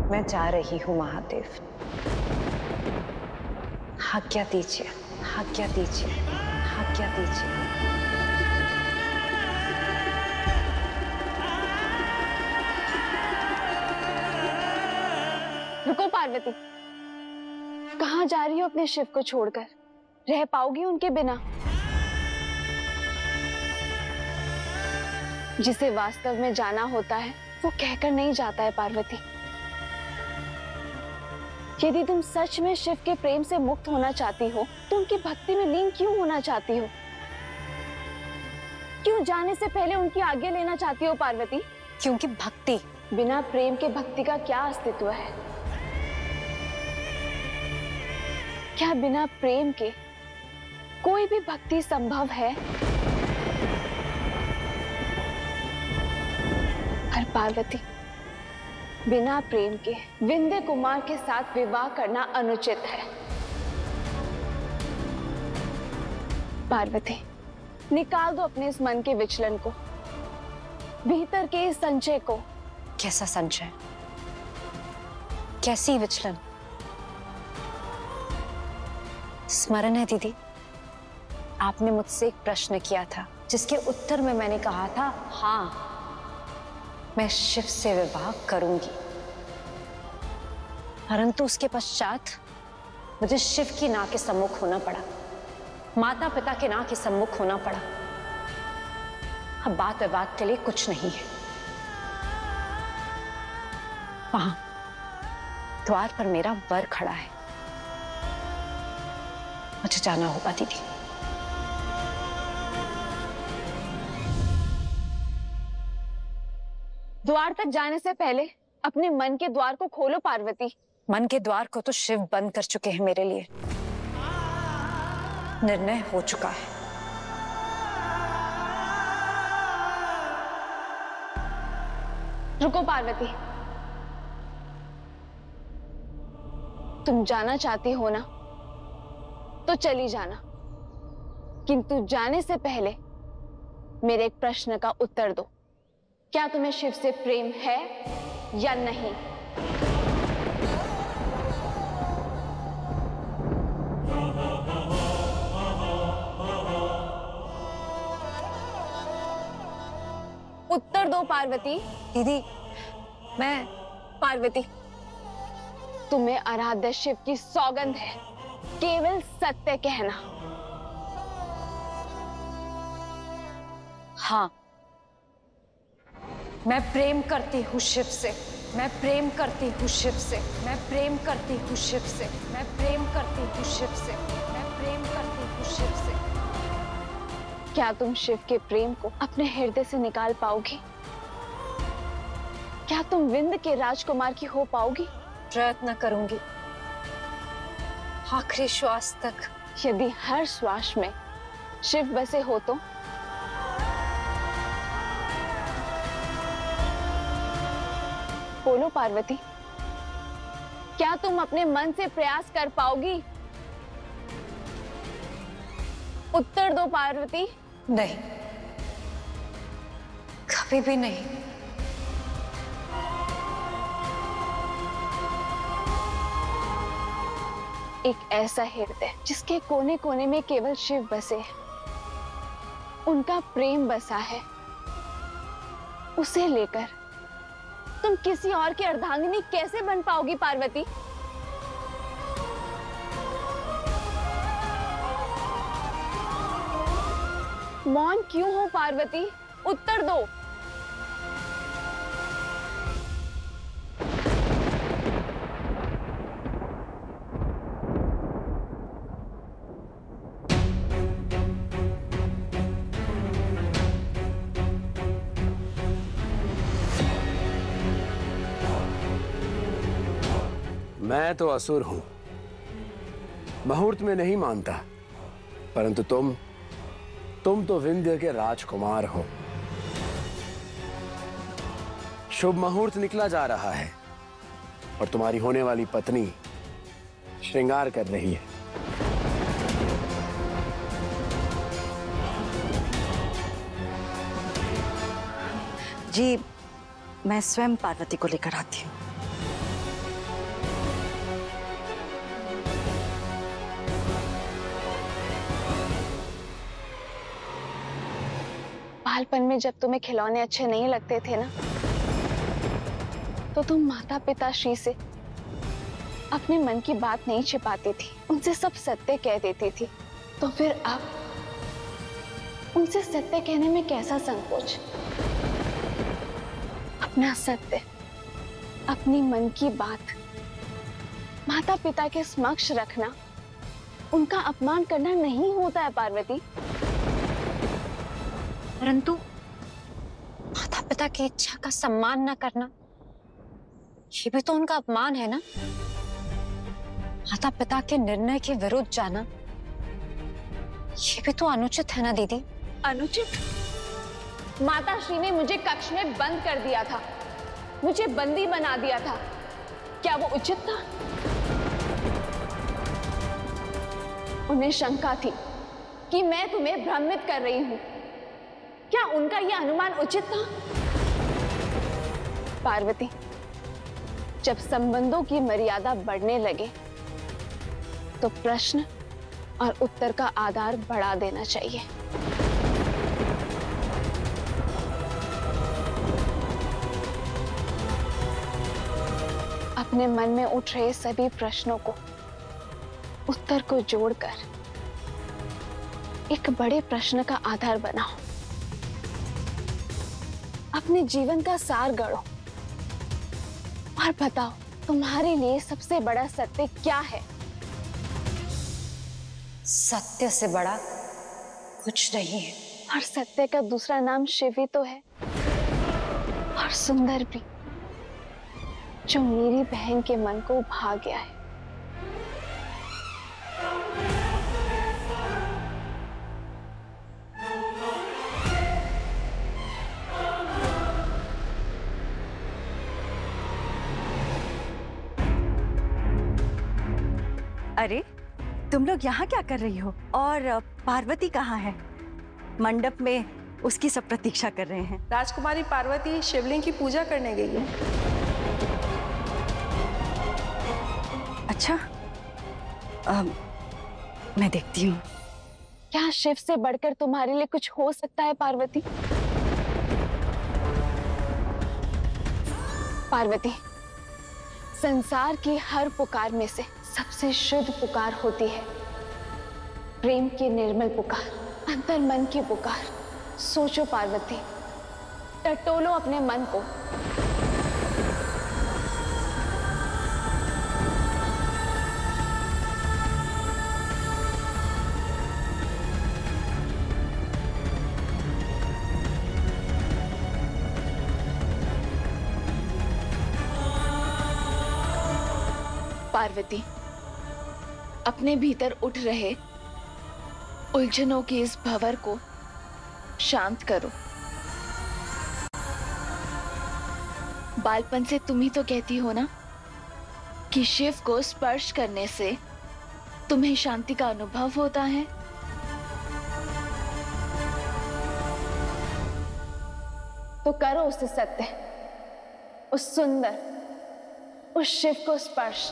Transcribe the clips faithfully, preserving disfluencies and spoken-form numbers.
मैं जा रही हूँ महादेव। आज्ञा दीजिए, आज्ञा दीजिए, आज्ञा दीजिए। रुको पार्वती, कहाँ जा रही हो अपने शिव को छोड़कर? रह पाओगी उनके बिना? जिसे वास्तव में जाना होता है वो कहकर नहीं जाता है पार्वती। यदि तुम सच में शिव के प्रेम से मुक्त होना चाहती हो तो उनकी भक्ति में लीन क्यों होना चाहती हो? क्यों जाने से पहले उनकी आज्ञा लेना चाहती हो पार्वती? क्योंकि भक्ति, बिना प्रेम के भक्ति का क्या अस्तित्व है? क्या बिना प्रेम के कोई भी भक्ति संभव है? पर पार्वती, बिना प्रेम के विंध्य कुमार के साथ विवाह करना अनुचित है। पार्वती, निकाल दो अपने इस मन के विचलन को, भीतर के इस संचय को। कैसा संचय? कैसी विचलन? स्मरण है दीदी, आपने मुझसे एक प्रश्न किया था जिसके उत्तर में मैंने कहा था हाँ, मैं शिव से विवाह करूंगी। परंतु उसके पश्चात मुझे शिव की नाव के सम्मुख होना पड़ा, माता पिता के नाव के सम्मुख होना पड़ा। अब बात विवाद के लिए कुछ नहीं है। वहां द्वार पर मेरा वर खड़ा है, मुझे जाना होगा दीदी। द्वार तक जाने से पहले अपने मन के द्वार को खोलो पार्वती। मन के द्वार को तो शिव बंद कर चुके हैं मेरे लिए। निर्णय हो चुका है। रुको पार्वती, तुम जाना चाहती हो ना तो चली जाना, किंतु जाने से पहले मेरे एक प्रश्न का उत्तर दो। क्या तुम्हें शिव से प्रेम है या नहीं? उत्तर दो पार्वती। दीदी, मैं पार्वती, तुम्हें आराध्य शिव की सौगंध है, केवल सत्य कहना। हाँ, मैं प्रेम करती हूँ शिव से, मैं प्रेम करती हूँ शिव से, मैं प्रेम करती हूँ शिव से, मैं प्रेम करती हूँ शिव से, मैं प्रेम करती हूँ शिव से। क्या तुम शिव के प्रेम को अपने हृदय से निकाल पाओगी? क्या तुम विंध्य के राजकुमार की हो पाओगी? प्रयत्न करूंगी आखिरी श्वास तक। यदि हर श्वास में शिव बसे हो तो? बोलो पार्वती, क्या तुम अपने मन से प्रयास कर पाओगी? उत्तर दो पार्वती। नहीं, कभी भी नहीं। एक ऐसा हृदय जिसके कोने कोने में केवल शिव बसे हैं, उनका प्रेम बसा है, उसे लेकर तुम किसी और की अर्धांगिनी कैसे बन पाओगी पार्वती? मौन क्यों हो पार्वती? उत्तर दो। मैं तो असुर हूं, मुहूर्त में नहीं मानता, परंतु तुम तुम तो विंध्य के राजकुमार हो। शुभ मुहूर्त निकला जा रहा है और तुम्हारी होने वाली पत्नी श्रृंगार कर रही है। जी, मैं स्वयं पार्वती को लेकर आती हूँ। बालपन में जब तुम्हें खिलौने अच्छे नहीं लगते थे ना, तो तुम माता पिता श्री से अपने मन की बात नहीं छिपाती थी, उनसे सब सत्य कह देती थी। तो फिर अब उनसे सत्य कहने में कैसा संकोच? अपना सत्य, अपनी मन की बात माता पिता के समक्ष रखना उनका अपमान करना नहीं होता है पार्वती। परंतु माता पिता की इच्छा का सम्मान न करना, ये भी तो उनका अपमान है ना। माता पिता के निर्णय के विरुद्ध जाना, ये भी तो अनुचित है ना दीदी। अनुचित? माता श्री ने मुझे कक्ष में बंद कर दिया था, मुझे बंदी बना दिया था, क्या वो उचित था? उन्हें शंका थी कि मैं तुम्हें भ्रमित कर रही हूं, क्या उनका यह अनुमान उचित था? पार्वती, जब संबंधों की मर्यादा बढ़ने लगे तो प्रश्न और उत्तर का आधार बढ़ा देना चाहिए। अपने मन में उठ रहे सभी प्रश्नों को, उत्तर को जोड़कर एक बड़े प्रश्न का आधार बनाओ। अपने जीवन का सार गढ़ो और बताओ तुम्हारे लिए सबसे बड़ा सत्य क्या है? सत्य से बड़ा कुछ नहीं है। और सत्य का दूसरा नाम शिव ही तो है, और सुंदर भी, जो मेरी बहन के मन को भा गया है। अरे तुम लोग यहाँ क्या कर रही हो? और पार्वती कहाँ है? मंडप में उसकी सब प्रतीक्षा कर रहे हैं। राजकुमारी पार्वती शिवलिंग की पूजा करने गई है। अच्छा, आ, मैं देखती हूँ। क्या शिव से बढ़कर तुम्हारे लिए कुछ हो सकता है पार्वती? पार्वती, संसार की हर पुकार में से सबसे शुद्ध पुकार होती है प्रेम की निर्मल पुकार, अंतर मन की पुकार। सोचो पार्वती, टटोलो अपने मन को। पार्वती, अपने भीतर उठ रहे उलझनों के इस भंवर को शांत करो। बालपन से तुम ही तो कहती हो ना कि शिव को स्पर्श करने से तुम्हें शांति का अनुभव होता है। तो करो उससे सत्य, उस सुंदर, उस शिव को स्पर्श।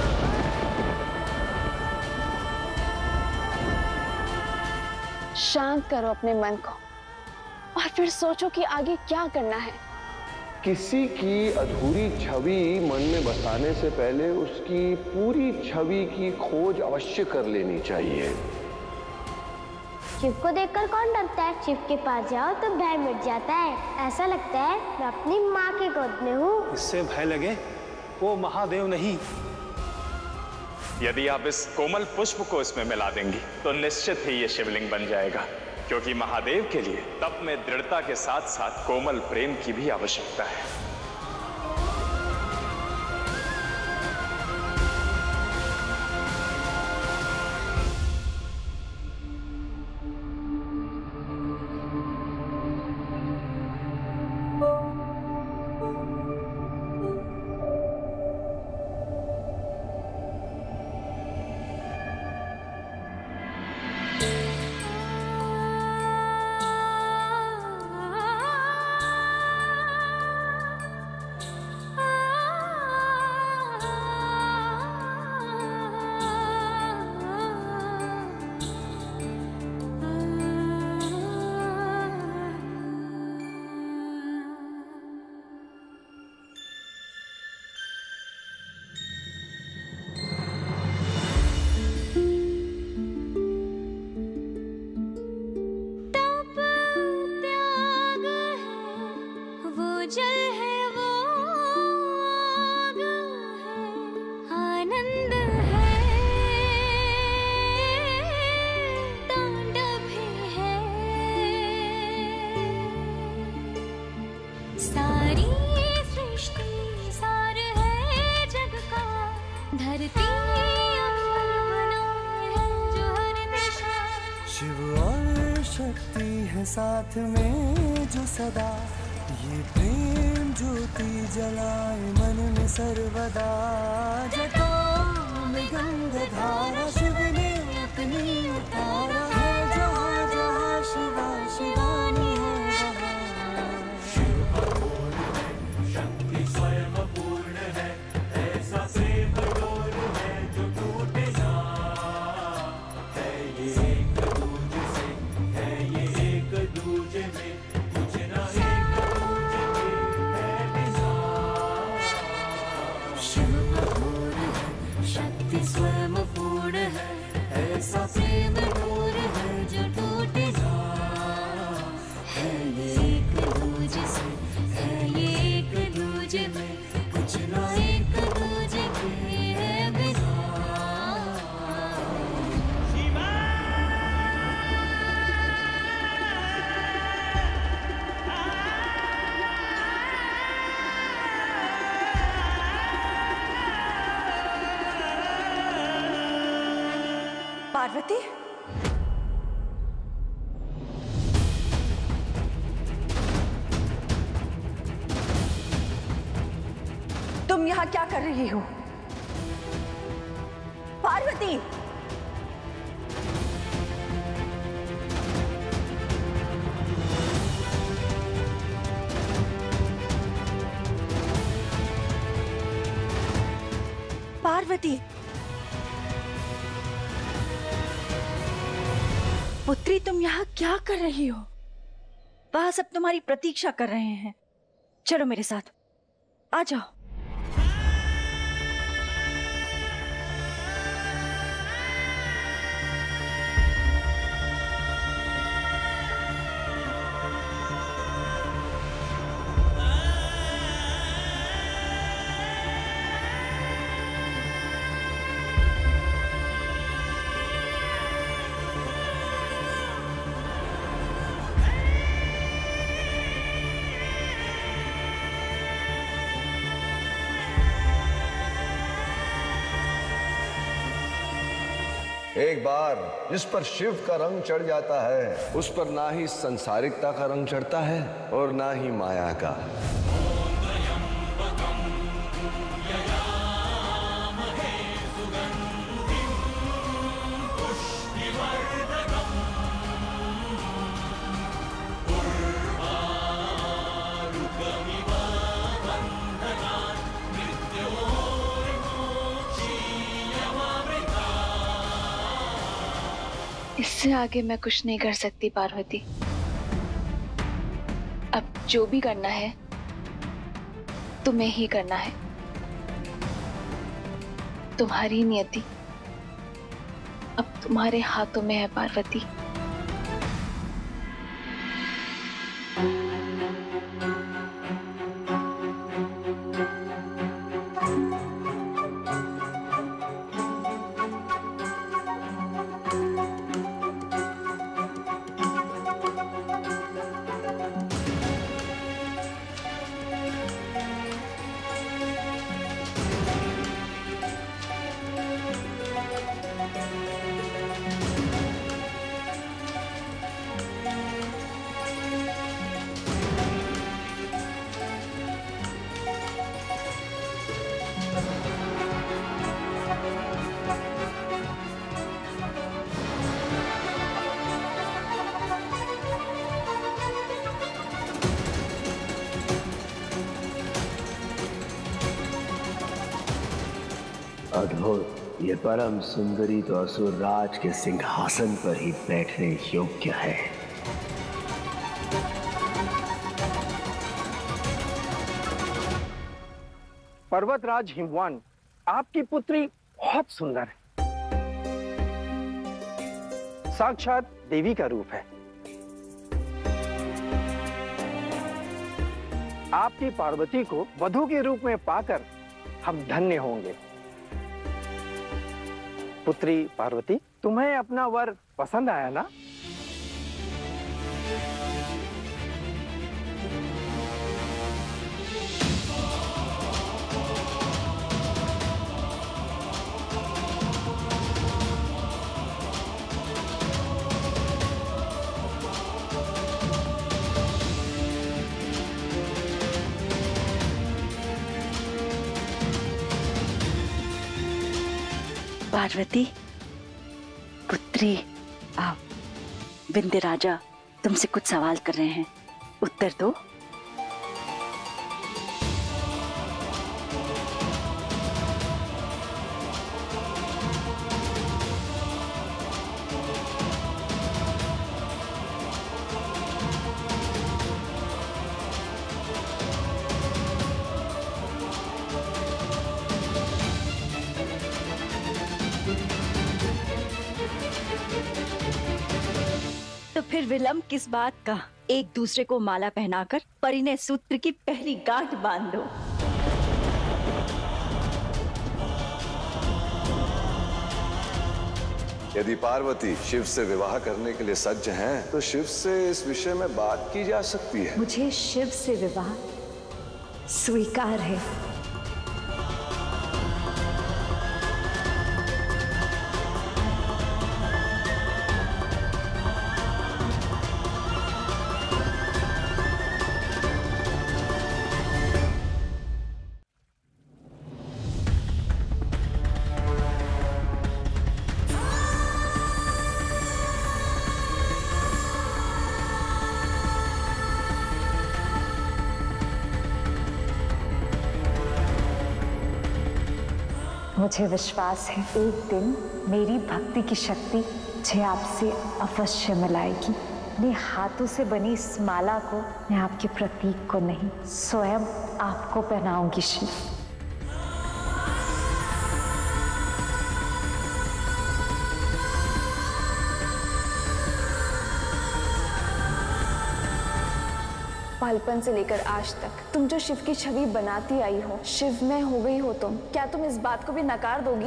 शांत करो अपने मन को और फिर सोचो कि आगे क्या करना है। किसी की अधूरी छवि मन में बसाने से पहले उसकी पूरी छवि की खोज अवश्य कर लेनी चाहिए। शिव को देखकर कौन डरता है? शिव के पास जाओ तो भय मिट जाता है। ऐसा लगता है मैं अपनी माँ के गोद में हूँ। इससे भय लगे वो महादेव नहीं। यदि आप इस कोमल पुष्प को इसमें मिला देंगी तो निश्चित ही ये शिवलिंग बन जाएगा, क्योंकि महादेव के लिए तप में दृढ़ता के साथ साथ कोमल प्रेम की भी आवश्यकता है। साथ में जो सदा, ये प्रेम ज्योति जलाए मन में सर्वदा। जटाओं में गंगाधारा शिव ने अपनी उतारा है, जहाँ जहाँ शिवा शिवानी है वहाँ। शिव पूर्ण है, शक्ति स्वयं पूर्ण है, ऐसा प्रेम डोर है जो टूटे ना। है ये एक दूजे से, है ये एक दूजे में, कुछ ना एक दूजे में है निज़ार। शिव पूर्ण है, शक्ति स्वयं पूर्ण है, ऐसा प्रेम डोर है जो टूटे ना। है ये एक दूजे से, है ये एक दूजे में, कुछ ना एक दूजे के है बिजार। पार्वती, तुम यहाँ क्या कर रही हो? पार्वती, पार्वती, पुत्री तुम यहाँ क्या कर रही हो? वहां सब तुम्हारी प्रतीक्षा कर रहे हैं। चलो मेरे साथ, आ जाओ। एक बार जिस पर शिव का रंग चढ़ जाता है, उस पर ना ही संसारिकता का रंग चढ़ता है और ना ही माया का। इससे आगे मैं कुछ नहीं कर सकती पार्वती। अब जो भी करना है तुम्हें ही करना है। तुम्हारी नियति अब तुम्हारे हाथों में है पार्वती। अद्भुत, ये परम सुंदरी तो असुर राज के सिंहासन पर ही बैठने योग्य है। पर्वतराज हिमवान, आपकी पुत्री बहुत सुंदर है, साक्षात देवी का रूप है। आपकी पार्वती को वधू के रूप में पाकर हम धन्य होंगे। पुत्री पार्वती, तुम्हें अपना वर पसंद आया ना? पार्वती पुत्री, आप विंध्य राजा तुमसे कुछ सवाल कर रहे हैं, उत्तर दो। तो फिर विलंब किस बात का? एक दूसरे को माला पहनाकर परिणय सूत्र की पहली गांठ बांध दो। यदि पार्वती शिव से विवाह करने के लिए सज्ज हैं, तो शिव से इस विषय में बात की जा सकती है। मुझे शिव से विवाह स्वीकार है। मुझे विश्वास है एक दिन मेरी भक्ति की शक्ति मुझे आपसे अवश्य मिलाएगी। अपने हाथों से बनी इस माला को मैं आपके प्रतीक को नहीं, स्वयं आपको पहनाऊंगी शिव। बालपन से लेकर आज तक तुम जो शिव की छवि बनाती आई हो, शिव में हो गई हो तुम, क्या तुम इस बात को भी नकार दोगी?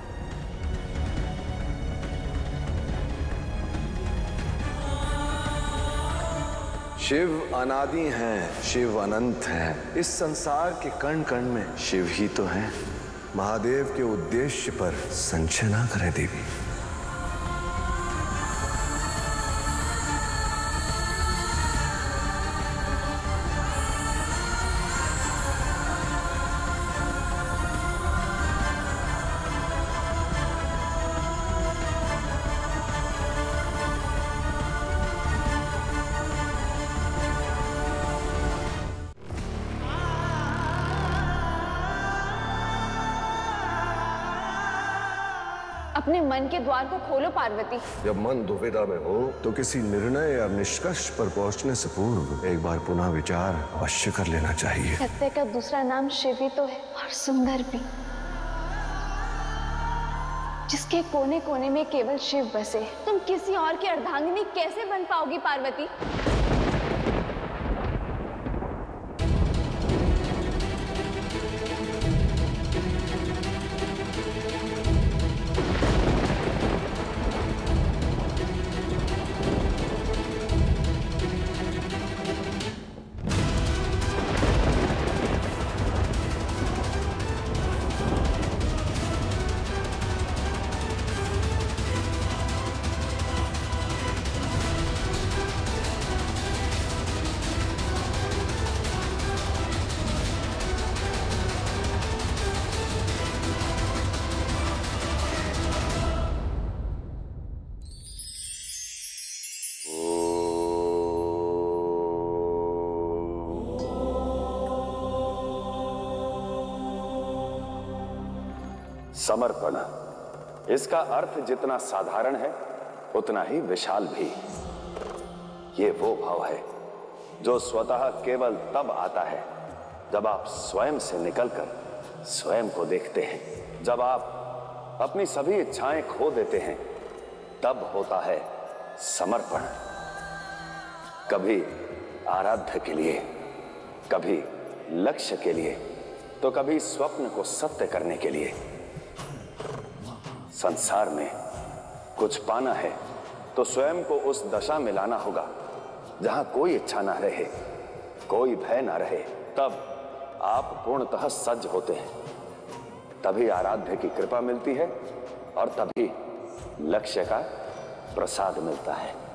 शिव अनादि हैं, शिव अनंत हैं। इस संसार के कण कण में शिव ही तो हैं। महादेव के उद्देश्य पर संशय ना करें देवी। अपने मन के द्वार को खोलो पार्वती। जब मन दुविधा में हो तो किसी निर्णय या निष्कर्ष पर पहुंचने से पूर्व एक बार पुनः विचार अवश्य कर लेना चाहिए। सत्य का दूसरा नाम शिव ही तो है, और सुंदर भी, जिसके कोने कोने में केवल शिव बसे। तुम किसी और की अर्धांगिनी कैसे बन पाओगी पार्वती? समर्पण, इसका अर्थ जितना साधारण है उतना ही विशाल भी। ये वो भाव है जो स्वतः केवल तब आता है जब आप स्वयं से निकलकर स्वयं को देखते हैं। जब आप अपनी सभी इच्छाएं खो देते हैं तब होता है समर्पण। कभी आराध्य के लिए, कभी लक्ष्य के लिए, तो कभी स्वप्न को सत्य करने के लिए। संसार में कुछ पाना है तो स्वयं को उस दशा में लाना होगा जहां कोई इच्छा ना रहे, कोई भय ना रहे। तब आप पूर्णतः सज्ज होते हैं, तभी आराध्य की कृपा मिलती है और तभी लक्ष्य का प्रसाद मिलता है।